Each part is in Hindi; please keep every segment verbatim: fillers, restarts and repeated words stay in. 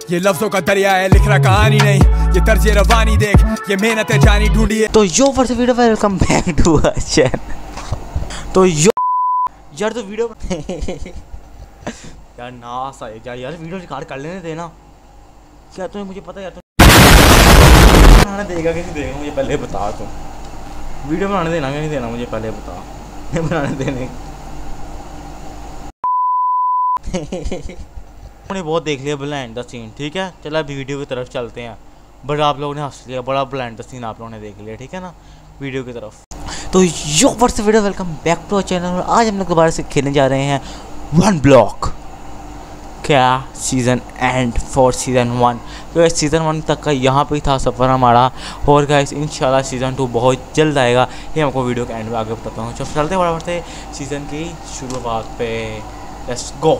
ये लफ्जों का दरिया है, लिख रहा कहानी नहीं, ये तर्ज रवानी देख, ये मेहनत है जानी ढूंढी है। तो yo first video welcome back to our channel. तो यो यार तो वीडियो यार ना सा यार यार वीडियो रिकॉर्ड कर लेने देना। क्या तुम्हें मुझे पता यार तुम बनाने देगा कि नहीं देगा मुझे पहले बता। तुम वीडियो बनाने देना कि नहीं देना मुझे पहले बता। बनाने देने हमने बहुत देख लिया बिहाइंड द सीन, ठीक है। चलो अभी वीडियो की तरफ चलते हैं। बड़ा आप लोगों ने हंस लिया, बड़ा बिहाइंड द सीन आप लोगों ने देख लिया, ठीक है ना। वीडियो की तरफ तो yo what's video welcome back to our channel. आज हम लोग दोबारा से खेलने जा रहे हैं वन ब्लॉक। क्या season and for season one. तो सीज़न वन तक का यहाँ पे था सफ़र हमारा, और गाइस इंशाल्लाह सीज़न टू बहुत जल्द आएगा। ये हमको वीडियो के एंड में आगे बताता हूँ। चलो चलते बड़ा बढ़ते सीज़न की शुरुआत पे, लेट्स गो।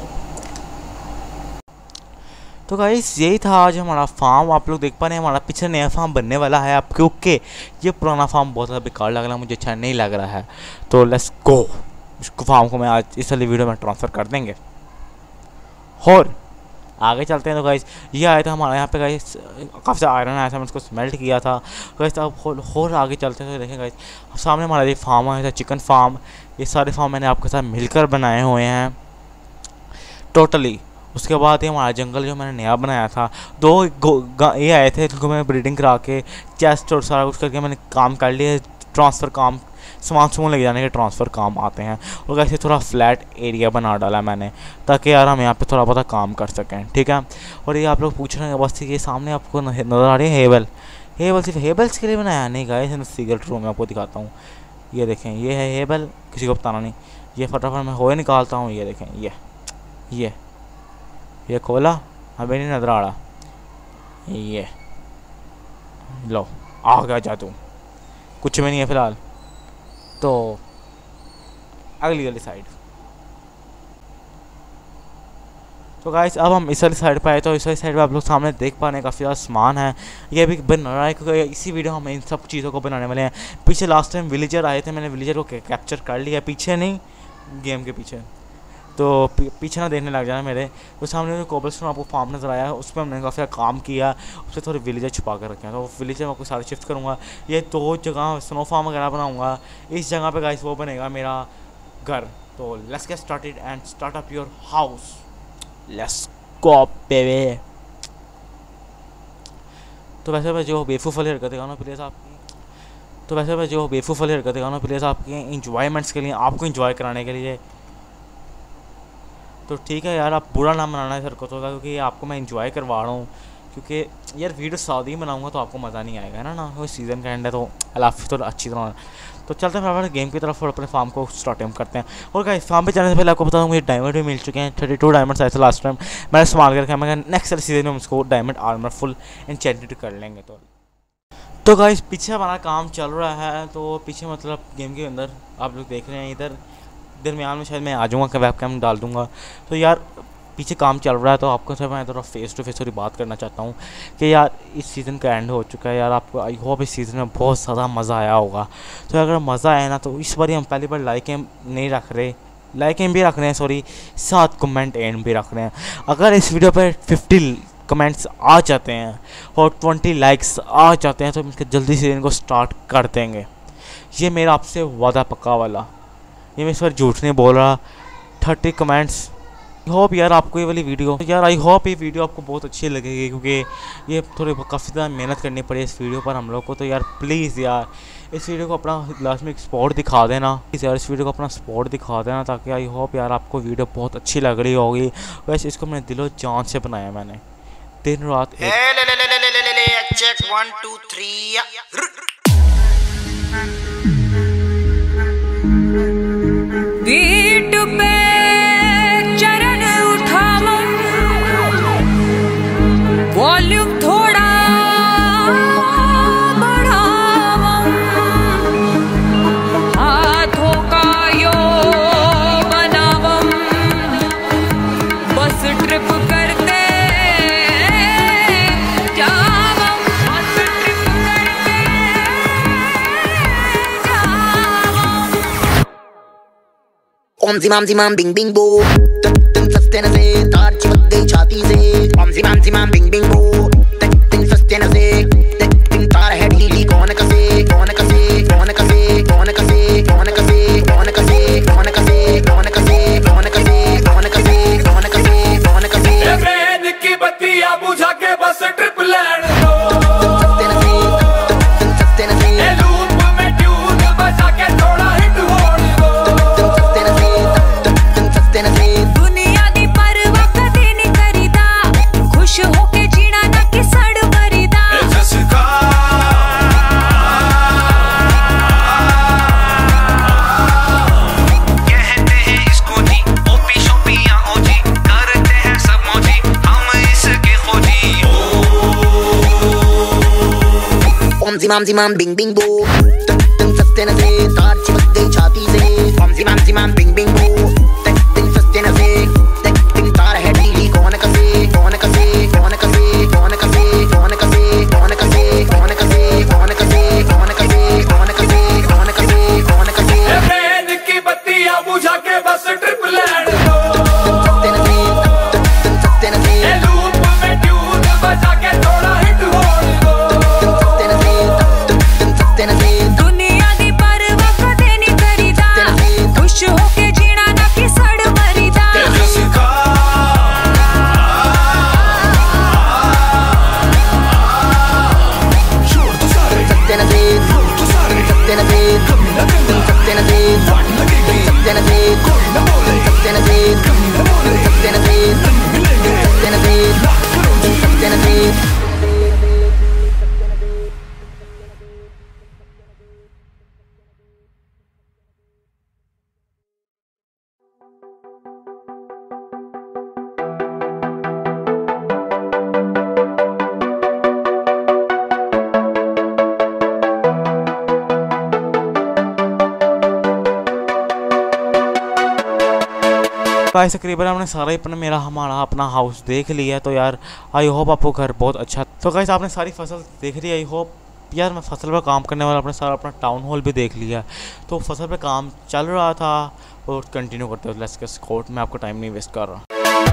तो गाइस यही था आज हमारा फार्म। आप लोग देख पा रहे हैं हमारा पीछे नया फार्म बनने वाला है अब, क्योंकि ये पुराना फार्म बहुत ज़्यादा बेकार लग रहा है, मुझे अच्छा नहीं लग रहा है। तो लेट्स गो, इसको फार्म को मैं आज इस वाली वीडियो में ट्रांसफ़र कर देंगे और आगे चलते हैं। तो गाइस ये आया था हमारा यहाँ पे गाइस, काफ़ी सारा आयरन आया था, मैंने उसको स्मेल्ट किया था गाइस। अब और आगे चलते हैं तो देखें गाइस सामने हमारा ये फार्म आया था, चिकन फार्म। ये सारे फार्म मैंने आपके साथ मिलकर बनाए हुए हैं टोटली। उसके बाद ये हमारा जंगल जो मैंने नया बनाया था, दो ये आए थे जिनको मैंने ब्रीडिंग करा के चेस्ट और सारा कुछ करके मैंने काम कर लिया। ट्रांसफ़र काम, सामान सामान लेके जाने के ट्रांसफ़र काम आते हैं। और वैसे थोड़ा फ्लैट एरिया बना डाला मैंने, ताकि यार हम यहाँ पे थोड़ा बहुत काम कर सकें, ठीक है। और ये आप लोग पूछ रहे हैं बस ये सामने आपको नज़र आ रही है हेबल। हेबल सिर्फ हेबल्स के लिए बनाया नहीं गाइस, सीक्रेट रूम में आपको दिखाता हूँ। ये देखें ये है हेबल, किसी को बताना नहीं। ये फटाफट मैं होए निकालता हूँ। ये देखें ये ये ये खोला, हमें नहीं नजर आ रहा। ये लो आ गया जा, तू कुछ में नहीं है फिलहाल। तो अगली वाली साइड। तो गाइस अब हम इस वाली साइड पर आए। तो इस वाली साइड पे आप लोग सामने देख पा रहे हैं काफ़ी ज़्यादा सामान है। ये भी बन रहा है क्योंकि इसी वीडियो हम इन सब चीज़ों को बनाने वाले हैं। पीछे लास्ट टाइम विलेजर आए थे, मैंने विलेजर को कैप्चर कर लिया, पीछे नहीं गेम के पीछे। तो पीछे ना देखने लग जाना मेरे। तो सामने जो कोबलस्टोन आपको फार्म नज़र आया है उस पर हमने काफ़ी काम किया, उस पर थोड़े विलेजर छुपा कर रखे हैं। तो विलेजर मैं आपको सारे शिफ्ट करूँगा। ये दो जगह स्नो फार्म वगैरह बनाऊँगा। इस जगह पे गाइस वो बनेगा मेरा घर। तो let's get started and start up your house, let's go baby. तो वैसे मैं जो बेवकूफ़ वाली हरकतें ना प्लीज़ आपकी तो वैसे मैं जो बेवकूफ़ वाली हरकतें ना प्लीज़ आपके इंजॉयमेंट्स के लिए, आपको इंजॉय कराने के लिए। तो ठीक है यार, आप बुरा ना मनाना है हरकतों का, क्योंकि आपको मैं इंजॉय करवा रहा हूँ। क्योंकि यार वीडियो सादी बनाऊंगा तो आपको मज़ा नहीं आएगा, है ना ना वो सीज़न का एंड है। तो अलाफी तो अच्छी तरह। तो चलते हैं फटाफट गेम की तरफ और अपने फार्म को स्टार्ट करते हैं। और गाइस फार्म पे जाने से पहले आपको बता दूँ मुझे डायमंड भी मिल चुके हैं। थर्टी टू डायमंड्स आए थे लास्ट टाइम, मैंने इस्तेमाल करके मैं नेक्स्ट सीजन में हम उसको डायमंड आर्मर फुल एन्चेंटेड कर लेंगे। तो तो गाइस पीछे हमारा काम चल रहा है। तो पीछे मतलब गेम के अंदर आप लोग देख रहे हैं, इधर दरमियान में शायद मैं आ जाऊँगा, वेब कैम डाल दूँगा। तो यार पीछे काम चल रहा है। तो आपको सब मैं थोड़ा फेस टू फेस थोड़ी बात करना चाहता हूँ कि यार इस सीज़न का एंड हो चुका है। यार आपको आई होप इस सीज़न में बहुत ज़्यादा मज़ा आया होगा। तो अगर मज़ा आया ना तो इस बार हम पहली बार लाइक एम नहीं रख रहे, लाइक एम भी रख रहे हैं सॉरी, साथ कमेंट एंड भी रख रहे हैं। अगर इस वीडियो पर फिफ्टी कमेंट्स आ जाते हैं और ट्वेंटी लाइक्स आ जाते हैं तो हम जल्दी से इनको स्टार्ट कर देंगे। ये मेरा आपसे वादा पक्का वाला, ये मैं इस बार झूठ नहीं बोल रहा। Thirty comments. आई होप यार आपको ये वाली वीडियो यार आई होप ये वीडियो आपको बहुत अच्छी लगेगी, क्योंकि ये थोड़ी काफ़ी ज़्यादा मेहनत करनी पड़ी इस वीडियो पर हम लोग को। तो यार प्लीज़ यार इस वीडियो को अपना लास्ट में एक स्पॉट दिखा देना प्लीज़ यार, इस वीडियो को अपना स्पॉट दिखा देना, ताकि आई होप यार आपको वीडियो बहुत अच्छी लग रही होगी। वैसे इसको मैंने दिलो जान से बनाया, मैंने दिन रात पीठ पे चरण उठाऊं, वॉल्यूम थोड़ा बढ़ाऊं, हाथों का योग बनाऊं, बस ट्रिप करते जाऊं, बस ट्रिप करते जाऊं। ओम जिमाम जिमाम बिंग बिंग बो, तुम सस्ते न से तार चिपक गई छाती से। ओम जिमाम जिमाम बिंग बिंग zimam zimam zimam bing bing boo tak tak saste na se taar chimk gayi chhati se bam zimam zimam bing bing boo tak tak saste na se tak tak taar hai dili kaun kase kaun kase kaun kase kaun kase kaun kase kaun kase kaun kase kaun kase kaun kase kaun kase kaun kase kaun kase train की बत्तियां बुझा के बस ट्रिप लैंड दो saste na se tak tak saste na se loop में ट्यून बजा के थोड़ा हिट होने दो दुनिया दी परवाह कदे नहीं करीदा खुश होके जीना ना कि सड़ मरीदा गाइस तकरीबन हमने सारा ही अपना मेरा हमारा अपना हाउस देख लिया है। तो यार आई होप आपको घर बहुत अच्छा। तो गाइस आपने सारी फसल देख ली, आई होप यार मैं फसल पर काम करने वाला अपने सारा अपना टाउन हॉल भी देख लिया। तो फसल पे काम चल रहा था और कंटिन्यू करते हो लेट्स गेट कोर्ट। मैं आपको टाइम नहीं वेस्ट कर रहा।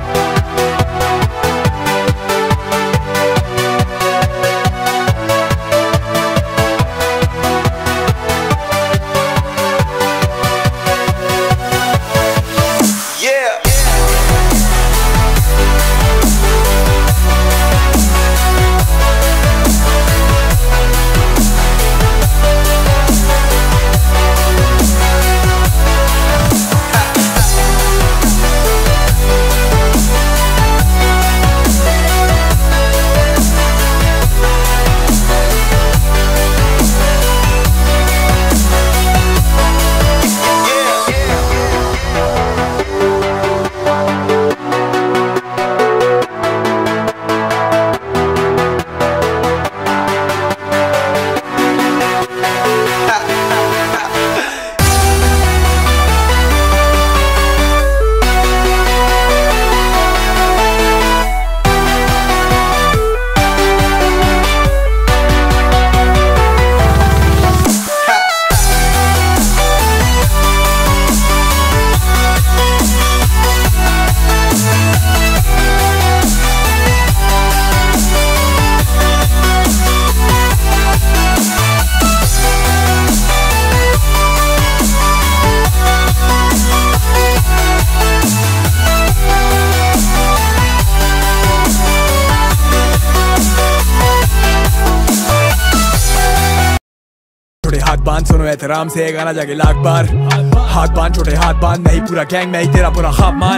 हाथ बांध सुनो एहतराम से गाना जाके लाख बार। हाथ बांध छोटे हाथ बांध, नहीं पूरा गैंग मैं ही तेरा पूरा ख्वाब मान।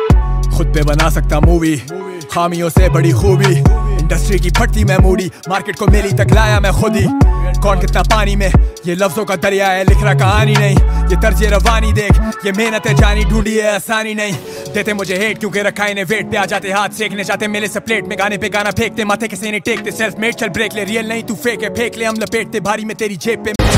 खुद पे बना सकता मूवी, खामियों से बड़ी खूबी। इंडस्ट्री की फटती मैं मूडी, मार्केट को मेरी तक लाया मैं खुद ही। कौन कितना पानी में, ये लफ्जों का दरिया है, लिख रहा कहानी नहीं। ये तर्ज रवानी देख, ये मेहनत है जानी, ढूंढी है आसानी नहीं। देते मुझे हेट क्योंकि रखा इन्हें वेट पे, आ जाते हाथ सेकने जाते मेले से प्लेट में। गाने पे गाना फेंकते, माथे किसी ने टेकते, सेल्फ मेड चल ब्रेक ले, रियल नहीं तू फेक है फेंक ले, हम लपेटते भारी में तेरी जेब पे।